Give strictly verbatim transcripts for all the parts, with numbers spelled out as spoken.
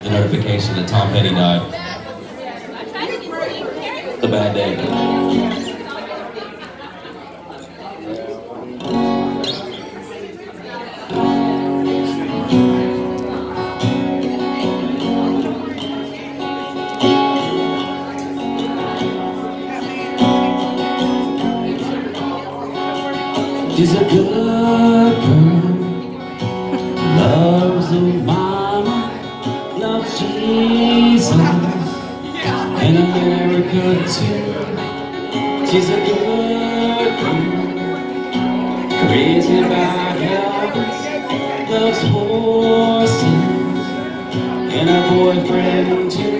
The notification that Tom Petty died. It's a bad day. She's a good girl, loves her mama, loves Jesus, and America too. She's a good girl, crazy about Elvis, loves horses, and her boyfriend too.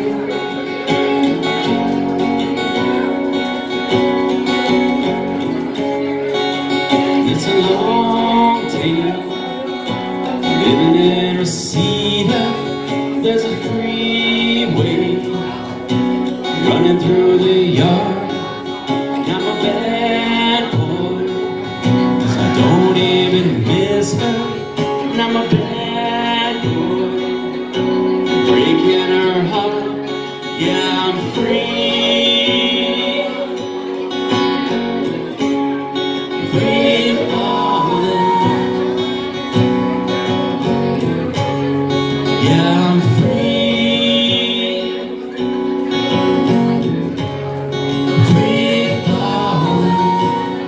It's a long tale, living in Reseda. There's a freeway running through the yard. I'm a bad boy, 'cause I don't even miss her. And I'm a bad boy, breaking her heart. Yeah, I'm free, free falling. Yeah, I'm free, free falling.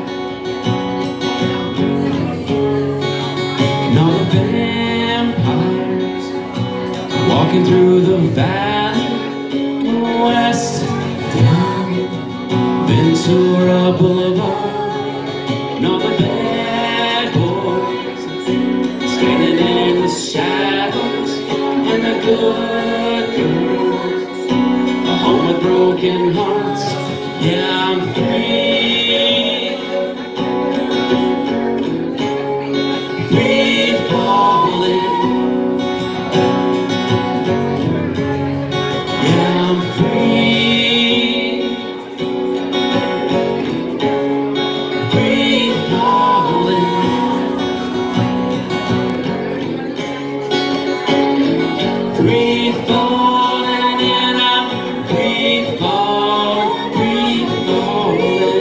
Now the vampires walking through the valley, west down Ventura Boulevard. Now the bad boys standing in the shadows, and the good girls are home with broken hearts. Yeah, I'm free, free falling. Yeah, I'm free, free falling. Free falling, and I'm free falling, free falling.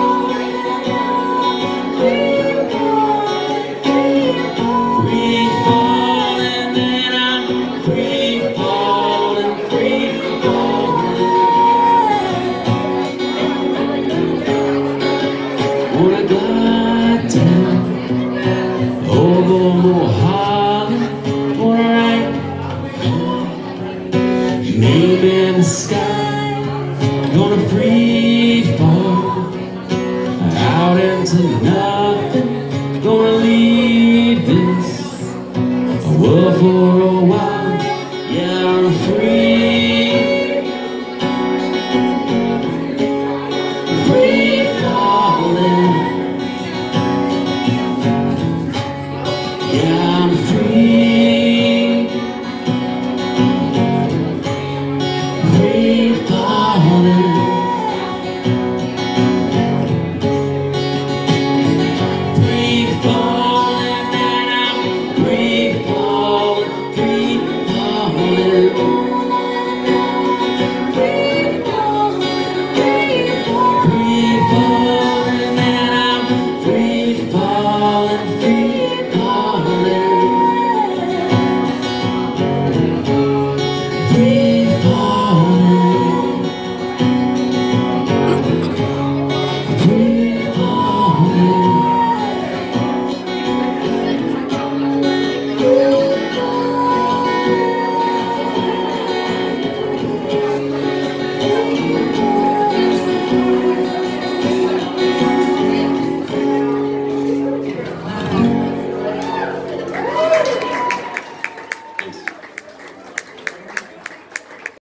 Free falling, and I'm free falling, free falling. When I got down over Mojave, when I name in the sky, gonna free fall out into nothing, gonna leave this world for a while. Yeah, I'm free.